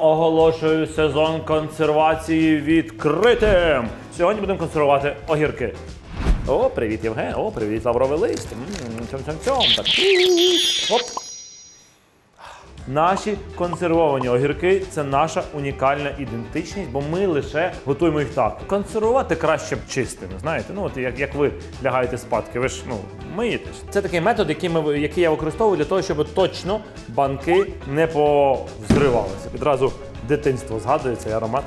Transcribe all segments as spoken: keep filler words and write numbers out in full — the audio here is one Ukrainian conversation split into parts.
Оголошую сезон консервації відкритим. Сьогодні будемо консервувати огірки. О, привіт, Євген. О, привіт, лавровий лист. Цьом-цьом-цьом. Так. Оп. Наші консервовані огірки – це наша унікальна ідентичність, бо ми лише готуємо їх так. Консервувати краще б чистими, знаєте? Ну, от як, як ви лягаєте спадки, ви ж, ну, миєтесь. Це такий метод, який, ми, який я використовую для того, щоб точно банки не повзривалися. Відразу дитинство згадується, і аромат.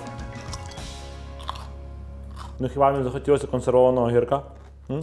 Ну, хіба мені захотілося консервованого огірка? М?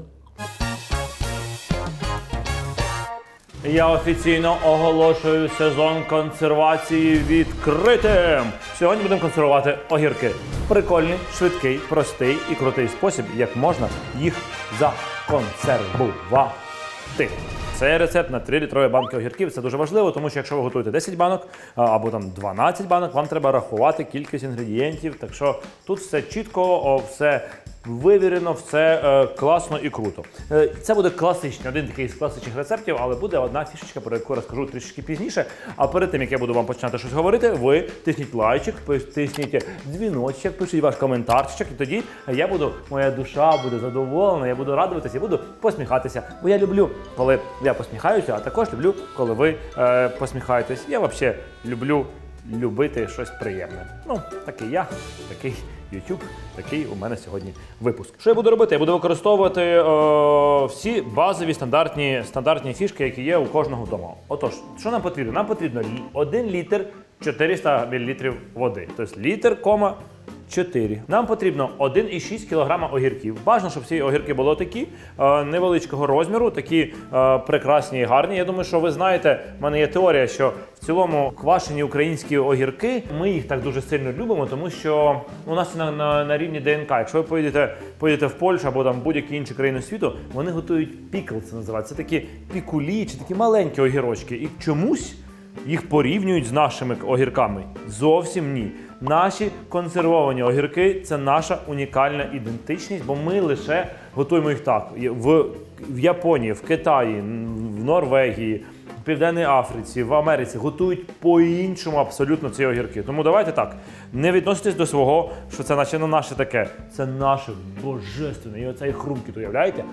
Я офіційно оголошую сезон консервації відкритим. Сьогодні будемо консервувати огірки. Прикольний, швидкий, простий і крутий спосіб, як можна їх законсервувати. Це рецепт на три літрові банки огірків. Це дуже важливо, тому що якщо ви готуєте десять банок або там дванадцять банок, вам треба рахувати кількість інгредієнтів. Так що тут все чітко, все вивірено, все е, класно і круто. Е, це буде класичний, один такий з класичних рецептів, але буде одна фішечка, про яку розкажу трішки пізніше. А перед тим, як я буду вам починати щось говорити, ви тисніть лайчик, тисніть дзвіночок, пишіть ваш коментарчик, і тоді я буду, моя душа буде задоволена, я буду радуватися, я буду посміхатися. Бо я люблю, коли я посміхаюся, а також люблю, коли ви е, посміхаєтесь. Я взагалі люблю любити щось приємне. Ну, такий я, такий YouTube, такий у мене сьогодні випуск. Що я буду робити? Я буду використовувати е, всі базові стандартні, стандартні фішки, які є у кожного вдома. Отож, що нам потрібно? Нам потрібно один літр чотириста мілілітрів води. Тобто літр, кома, чотири. Нам потрібно один і шість кілограма огірків. Бажано, щоб всі огірки були такі, е, невеличкого розміру, такі е, прекрасні і гарні. Я думаю, що ви знаєте, в мене є теорія, що в цілому квашені українські огірки, ми їх так дуже сильно любимо, тому що у нас на, на, на рівні ДНК. Якщо ви поїдете, поїдете в Польщу або там будь-які інші країни світу, вони готують пікл, це називається. Це такі пікулі чи такі маленькі огірочки. І чомусь їх порівнюють з нашими огірками. Зовсім ні. Наші консервовані огірки – це наша унікальна ідентичність, бо ми лише готуємо їх так. В, в Японії, в Китаї, в Норвегії, в Південній Африці, в Америці готують по-іншому абсолютно ці огірки. Тому давайте так, не відноситесь до свого, що це наче не наше таке. Це наше божественне. І оцей хрумкіт, уявляєте?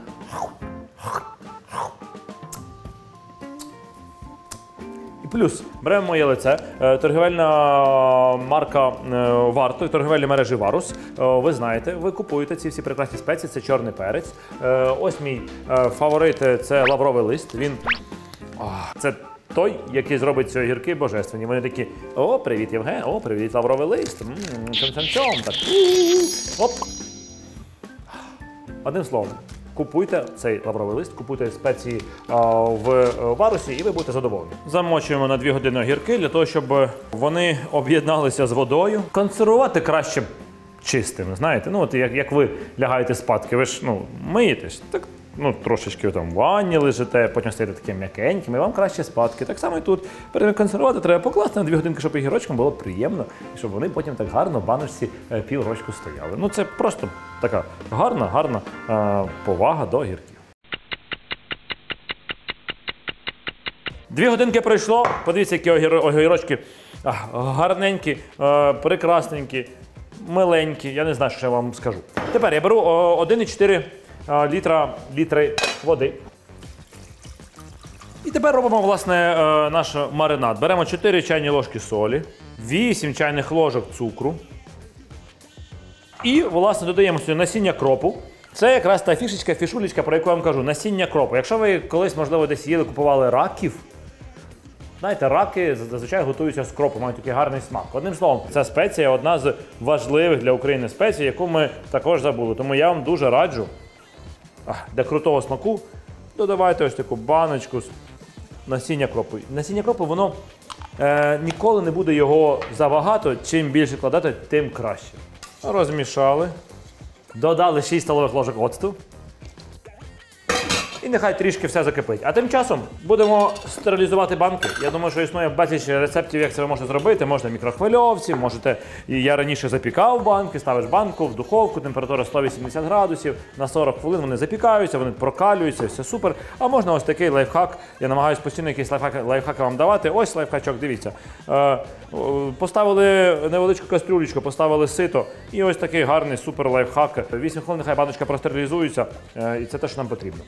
Плюс беремо моє лице, торгівельна марка Варто, торгівельні мережі Варус. Ви знаєте, ви купуєте ці всі прекрасні спеції, це чорний перець. Ось мій фаворит – це лавровий лист. Він це той, який зробить ці огірки божественні. Вони такі: о, привіт, Євген, о, привіт, лавровий лист. Цьом-цьом-цьом. Так. Оп. Одним словом. Купуйте цей лавровий лист, купуйте спеції а, в Варусі, і ви будете задоволені. Замочуємо на дві години огірки, для того, щоб вони об'єдналися з водою. Консервувати краще чистими, знаєте. Ну, от як, як ви лягаєте спадки, ви ж, ну, миєтесь, так, ну, трошечки там в ванні лежите, потім стаєте такими м'якенькими, вам краще спадки. Так само і тут. Перед консервувати треба покласти на дві годинки, щоб огірочкам було приємно, і щоб вони потім так гарно в баночці піврочку стояли. Ну, це просто така гарна, гарна е, повага до огірків. Дві годинки пройшло, подивіться, які огір, огірочки а, гарненькі, е, прекрасненькі, миленькі, я не знаю, що я вам скажу. Тепер я беру один і чотири літра, літри води. І тепер робимо, власне, наш маринад. Беремо чотири чайні ложки солі, вісім чайних ложок цукру. І, власне, додаємо сюди насіння кропу. Це якраз та фішечка, фішулечка, про яку я вам кажу, насіння кропу. Якщо ви колись, можливо, десь їли, купували раків, знаєте, раки зазвичай готуються з кропу, мають такий гарний смак. Одним словом, ця спеція одна з важливих для України спецій, яку ми також забули. Тому я вам дуже раджу, для крутого смаку, додавайте ось таку баночку з насіння кропу. Насіння кропу, воно е, ніколи не буде його забагато, чим більше кладати, тим краще. Розмішали, додали шість столових ложок оцту. І І нехай трішки все закипить. А тим часом будемо стерилізувати банки. Я думаю, що існує безліч рецептів, як це ви можете зробити. Можна в мікрохвильовці, можете, і я раніше запікав банки, ставиш банку в духовку, температура сто вісімдесят градусів, на сорок хвилин вони запікаються, вони прокалюються, все супер. А можна ось такий лайфхак, я намагаюся постійно якісь лайфхаки, лайфхаки вам давати. Ось лайфхачок, дивіться. Е, поставили невеличку кастрюлечку, поставили сито, і ось такий гарний супер лайфхак. вісім хвилин нехай баночка простерилізується, е, і це те, що нам потрібно.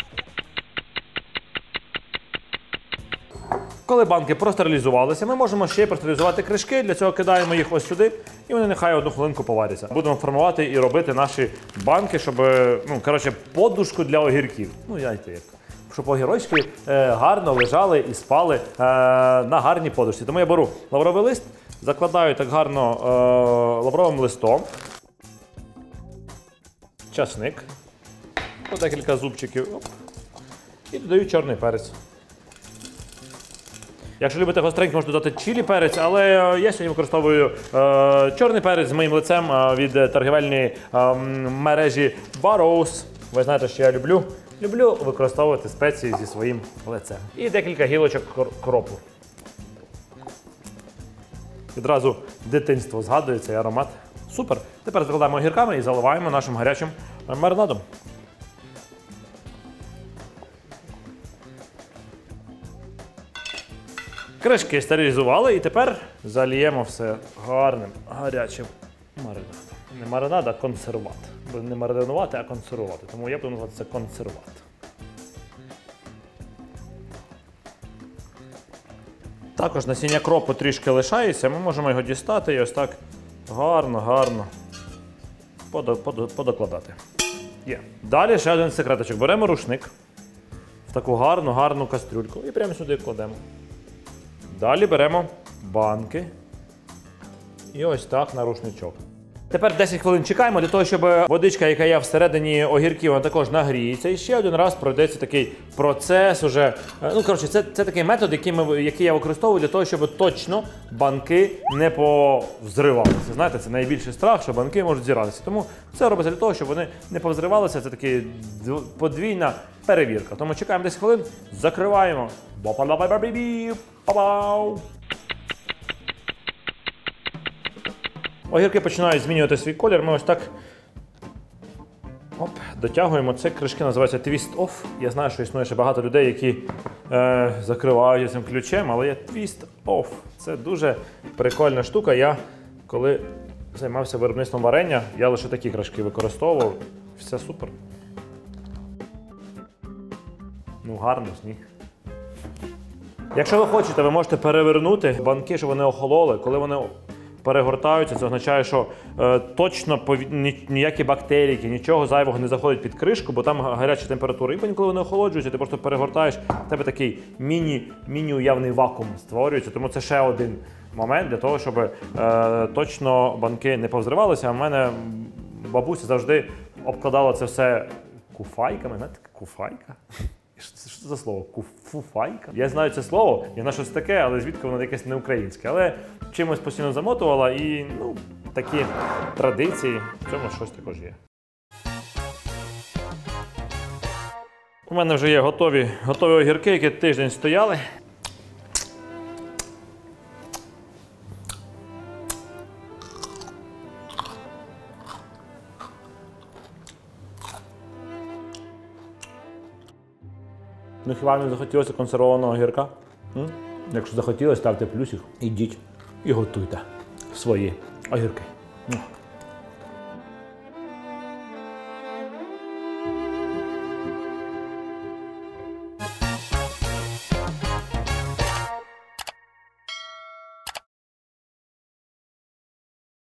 Коли банки простерилізувалися, ми можемо ще й простерилізувати кришки. Для цього кидаємо їх ось сюди, і вони нехай одну хвилинку поваряться. Будемо формувати і робити наші банки, щоб, ну, коротше, подушку для огірків. Ну, знаєте як. Щоб огірочки е, гарно лежали і спали е, на гарній подушці. Тому я беру лавровий лист, закладаю так гарно е, лавровим листом, часник, по декілька зубчиків, оп, і додаю чорний перець. Якщо любите гостренько, можна додати чилі перець, але я сьогодні використовую е, чорний перець з моїм лицем е, від торгівельної е, мережі Burrows. Ви знаєте, що я люблю. Люблю використовувати спеції зі своїм лицем. І декілька гілочок кропу. Відразу дитинство згадується і аромат. Супер. Тепер закладаємо огірками і заливаємо нашим гарячим маринадом. Кришки стерилізували і тепер заліємо все гарним, гарячим маринадом. Не маринад, а консерват. Бо не маринувати, а консервувати. Тому я буду називати це консерват. Також насіння кропу трішки лишається, ми можемо його дістати і ось так гарно-гарно подокладати. Є. Далі ще один секреточок. Беремо рушник в таку гарну-гарну кастрюльку і прямо сюди кладемо. Далі беремо банки і ось так на рушничок. Тепер десять хвилин чекаємо для того, щоб водичка, яка є всередині огірків, вона також нагріється. І ще один раз пройдеться такий процес уже. Ну, коротше, це, це такий метод, який, ми, який я використовую для того, щоб точно банки не повзривалися. Знаєте, це найбільший страх, що банки можуть зіратися. Тому це робиться для того, щоб вони не повзривалися. Це така подвійна перевірка. Тому чекаємо десять хвилин, закриваємо. Ба-ба-ба-ба-бі-бі-бі-бау. Огірки починають змінювати свій колір, ми ось так оп, дотягуємо. Це кришки називаються Twist Off. Я знаю, що існує ще багато людей, які е, закривають цим ключем, але є Twist Off. Це дуже прикольна штука. Я, коли займався виробництвом варення, я лише такі кришки використовував. Все супер. Ну гарно, ні. Якщо ви хочете, ви можете перевернути банки, щоб вони охололи. Коли вони перегортаються, це означає, що е, точно пові... ні, ніякі бактерії, нічого зайвого не заходить під кришку, бо там гаряча температура. І коли вони охолоджуються, ти просто перегортаєш, в тебе такий міні, міні-уявний вакуум створюється. Тому це ще один момент для того, щоб е, точно банки не повзривалися. А в мене бабуся завжди обкладала це все куфайками. Знаєте, куфайка? Що це за слово? Куфуфайка? Я знаю це слово, я знаю, що це таке, але звідки воно якесь неукраїнське. Але чимось постійно замотувала і, ну, такі традиції, в цьому щось також є. У мене вже є готові, готові огірки, які тиждень стояли. Ну хіба не захотілося консервованого огірка? М? Якщо захотілося, ставте плюсик, ідіть і готуйте свої огірки.